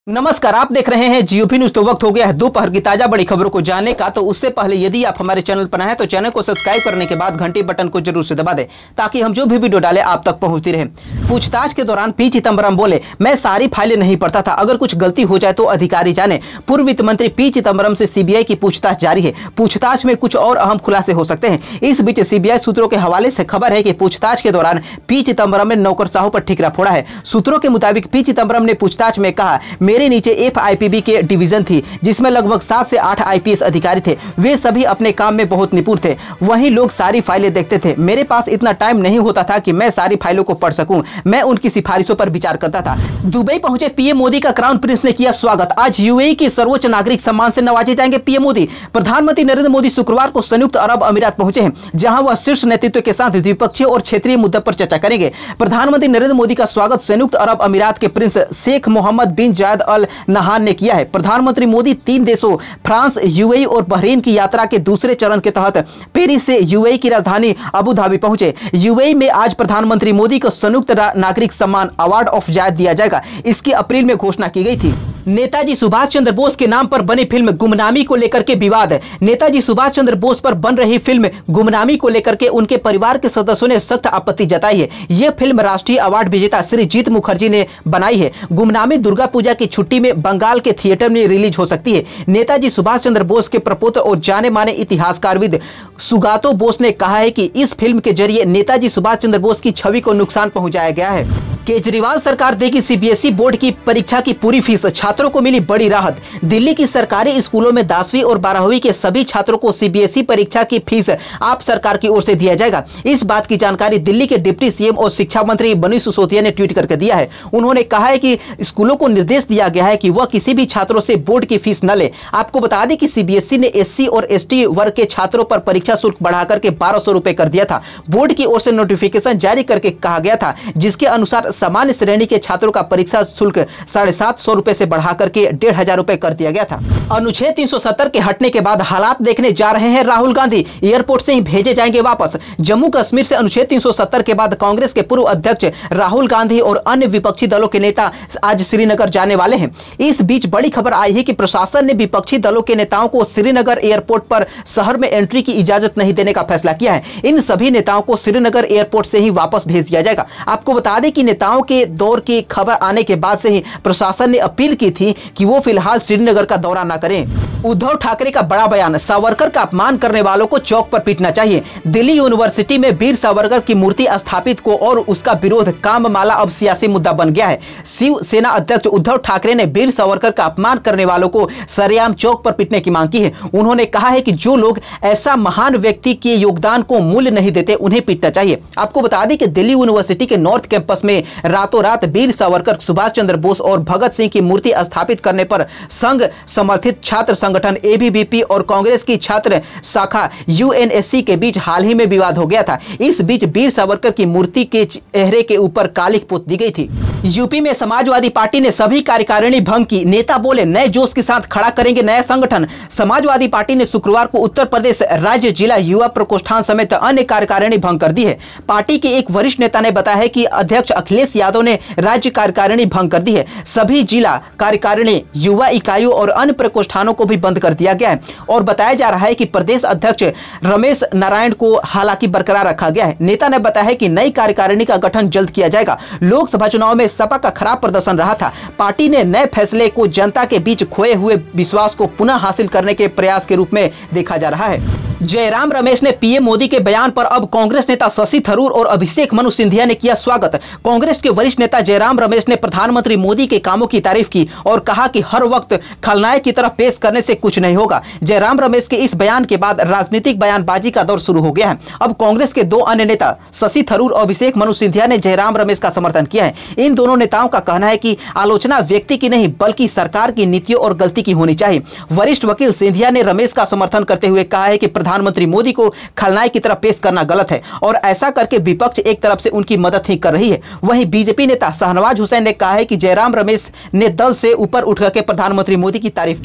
नमस्कार, आप देख रहे हैं जीओपी न्यूज। तो वक्त हो गया है दोपहर की ताजा बड़ी खबरों को जानने का। तो उससे पहले यदि आप हमारे चैनल पर नए हैं तो चैनल को सब्सक्राइब करने के बाद घंटी बटन को जरूर से दबा दें ताकि हम जो भी वीडियो डालें आप तक पहुंचती रहे। पूछताछ के दौरान पी चिदंबरम बोले, मैं सारी फाइलें नहीं पढ़ता था, अगर कुछ गलती हो जाए तो अधिकारी जाने। पूर्व वित्त मंत्री पी चिदंबरम से सीबीआई की पूछताछ जारी है। पूछताछ में कुछ और अहम खुलासे हो सकते हैं। इस बीच सीबीआई सूत्रों के हवाले से खबर है कि पूछताछ के दौरान पी चिदंबरम ने नौकरशाहों पर ठिकरा फोड़ा है। सूत्रों के मुताबिक पी चिदंबरम ने पूछताछ में कहा, मेरे नीचे एफआईपीबी के डिवीजन थी जिसमें लगभग 7 से 8 आईपीएस अधिकारी थे। वे सभी अपने काम में बहुत निपुण थे। वही लोग सारी फाइलें देखते थे। मेरे पास इतना टाइम नहीं होता था कि मैं सारी फाइलों को पढ़ सकूं। मैं उनकी सिफारिशों पर विचार करता था। दुबई पहुंचे पीएम मोदी का क्राउन प्रिंस ने किया स्वागत। आज यूएई की सर्वोच्च नागरिक सम्मान से नवाजे जाएंगे पीएम मोदी। प्रधानमंत्री नरेंद्र मोदी शुक्रवार को संयुक्त अरब अमीरात पहुंचे हैं, जहां वह शीर्ष नेतृत्व के साथ द्विपक्षीय और क्षेत्रीय मुद्दों पर चर्चा करेंगे। प्रधानमंत्री नरेंद्र मोदी का स्वागत संयुक्त अरब अमीरात के प्रिंस शेख मोहम्मद बिन जायद अल नहान ने किया है। प्रधानमंत्री मोदी 3 देशों फ्रांस, यूएई और बहरीन की यात्रा के दूसरे चरण के तहत पेरिस से यूएई की राजधानी अबू धाबी पहुंचे। यूएई में आज प्रधानमंत्री मोदी को संयुक्त नागरिक सम्मान अवार्ड ऑफ जायद दिया जाएगा। इसकी अप्रैल में घोषणा की गई थी। नेताजी सुभाष चंद्र बोस के नाम पर बनी फिल्म गुमनामी को लेकर के विवाद। नेताजी सुभाष चंद्र बोस पर बन रही फिल्म गुमनामी को लेकर के उनके परिवार के सदस्यों ने सख्त आपत्ति जताई है। यह फिल्म राष्ट्रीय अवार्ड विजेता श्री जीत मुखर्जी ने बनाई है। गुमनामी दुर्गा पूजा की छुट्टी में बंगाल के थिएटर में रिलीज हो सकती है। नेताजी सुभाष चंद्र बोस के प्रपुत्र और जाने माने इतिहासकारविद सुगातो बोस ने कहा है कि इस फिल्म के जरिए नेताजी सुभाष चंद्र बोस की छवि को नुकसान पहुंचाया गया है। केजरीवाल सरकार देगी सीबीएसई बोर्ड की परीक्षा की पूरी फीस। छात्रों को मिली बड़ी राहत। दिल्ली की सरकारी स्कूलों में 10वीं और 12वीं के सभी छात्रों को सीबीएसई परीक्षा की फीस आप सरकार की ओर से दिया जाएगा। इस बात की जानकारी दिल्ली के डिप्टी सीएम और शिक्षा मंत्री मनीष सिसोदिया ने ट्वीट करके दिया है। उन्होंने कहा है कि स्कूलों को निर्देश दिया गया है कि वह किसी भी छात्रों से बोर्ड की फीस न ले। आपको बता दें कि सीबीएसई ने एससी और एसटी वर्ग के छात्रों पर परीक्षा शुल्क बढ़ाकर के 1200 रुपए कर दिया था। बोर्ड की ओर से नोटिफिकेशन जारी करके कहा गया था, जिसके अनुसार सामान्य श्रेणी के छात्रों का परीक्षा शुल्क 750 रुपए से बढ़ाकर के 1500 रुपए कर दिया गया था। अनुच्छेद 370 के हटने के बाद हालात देखने जा रहे हैं राहुल गांधी। एयरपोर्ट से ही भेजे जाएंगे वापस। जम्मू कश्मीर से अनुच्छेद 370 के बाद कांग्रेस के पूर्व अध्यक्ष राहुल गांधी और अन्य विपक्षी दलों के नेता आज श्रीनगर जाने वाले हैं। इस बीच बड़ी खबर आई है कि प्रशासन ने विपक्षी दलों के नेताओं को श्रीनगर एयरपोर्ट पर शहर में एंट्री की इजाजत नहीं देने का फैसला किया है। इन सभी नेताओं को श्रीनगर एयरपोर्ट से ही वापस भेज दिया जाएगा। आपको बता दें कि नेताओं के दौर की खबर आने के बाद से ही प्रशासन ने अपील की थी कि वो फिलहाल श्रीनगर का दौरा न करें। उद्धव ठाकरे का बड़ा बयान, सावरकर का अपमान करने वालों को चौक पर पीटना चाहिए। दिल्ली यूनिवर्सिटी में वीर सावरकर की मूर्ति स्थापित को और उसका विरोध काममाला अब सियासी मुद्दा बन गया है। शिवसेना अध्यक्ष उद्धव ठाकरे ने वीर सावरकर का अपमान करने वालों को सरेआम चौक पर पीटने की मांग की है। उन्होंने कहा है कि जो लोग ऐसा महान व्यक्ति के योगदान को मूल्य नहीं देते उन्हें पीटना चाहिए। आपको बता दें कि दिल्ली यूनिवर्सिटी के नॉर्थ कैंपस में रातों रात वीर सावरकर, सुभाष चंद्र बोस और भगत सिंह की मूर्ति स्थापित करने पर संघ समर्थित छात्र संगठन एबीवीपी और कांग्रेस की छात्र शाखा यूएनएससी के बीच हाल ही में विवाद हो गया था। इस बीच वीर सावरकर की मूर्ति के चेहरे के ऊपर कालिख पोत दी गई थी। यूपी में समाजवादी पार्टी ने सभी कार्यकारिणी भंग की। नेता बोले, नए जोश के साथ खड़ा करेंगे नया संगठन। समाजवादी पार्टी ने शुक्रवार को उत्तर प्रदेश राज्य जिला युवा प्रकोष्ठान समेत अन्य कार्यकारिणी भंग कर दी है। पार्टी के एक वरिष्ठ नेता ने बताया है कि अध्यक्ष अखिलेश यादव ने राज्य कार्यकारिणी भंग कर दी है। सभी जिला कार्यकारिणी, युवा इकाइयों और अन्य प्रकोष्ठानों को भी बंद कर दिया गया है और बताया जा रहा है कि प्रदेश अध्यक्ष रमेश नारायण को हालांकि बरकरार रखा गया है। नेता ने बताया है कि नई कार्यकारिणी का गठन जल्द किया जाएगा। लोकसभा चुनाव में सपा का खराब प्रदर्शन रहा था। पार्टी ने नए फैसले को जनता के बीच खोए हुए विश्वास को पुनः हासिल करने के प्रयास के रूप में देखा जा रहा है। जयराम रमेश ने पीएम मोदी के बयान पर अब कांग्रेस नेता शशि थरूर और अभिषेक मनु सिंधिया ने किया स्वागत। कांग्रेस के वरिष्ठ नेता जयराम रमेश ने प्रधानमंत्री मोदी के कामों की तारीफ की और कहा कि हर वक्त खलनायक की तरह पेश करने से कुछ नहीं होगा। जयराम रमेश के इस बयान के बाद राजनीतिक बयानबाजी का दौर शुरू हो गया है। अब कांग्रेस के 2 अन्य नेता शशि थरूर और अभिषेक मनु सिंधिया ने जयराम रमेश का समर्थन किया है। इन दोनों नेताओं का कहना है कि आलोचना व्यक्ति की नहीं बल्कि सरकार की नीतियों और गलती की होनी चाहिए। वरिष्ठ वकील सिंधिया ने रमेश का समर्थन करते हुए कहा है कि प्रधानमंत्री मोदी को खलनायक की तरह पेश करना गलत है और ऐसा करके विपक्ष एक तरफ से उनकी मदद ही कर रही है। वहीं बीजेपी नेता शाहनवाज हुसैन ने कहा है कि जयराम रमेश ने दल से ऊपर उठकर के प्रधानमंत्री मोदी की तारीफ की है।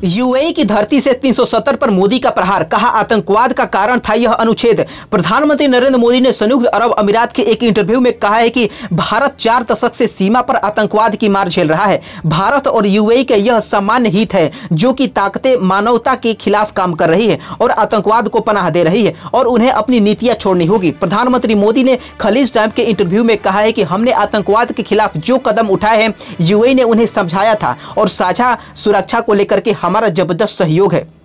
यूएई की धरती से 370 पर मोदी का प्रहार, कहा आतंकवाद का कारण था यह अनुच्छेद। प्रधानमंत्री नरेंद्र मोदी ने संयुक्त अरब अमीरात के एक इंटरव्यू में कहा है कि भारत 4 दशक से सीमा पर आतंकवाद की मार झेल रहा है। भारत और यूएई का यह सामान्य हित है जो कि ताकतें मानवता के खिलाफ काम कर रही है और आतंकवाद को पनाह दे रही है और उन्हें अपनी नीतियां छोड़नी होगी। प्रधानमंत्री मोदी ने खलीज टाइम के इंटरव्यू में कहा है कि हमने आतंकवाद के खिलाफ जो कदम उठाए हैं यूएई ने उन्हें समझाया था और साझा सुरक्षा को लेकर के हमारा जबरदस्त सहयोग है।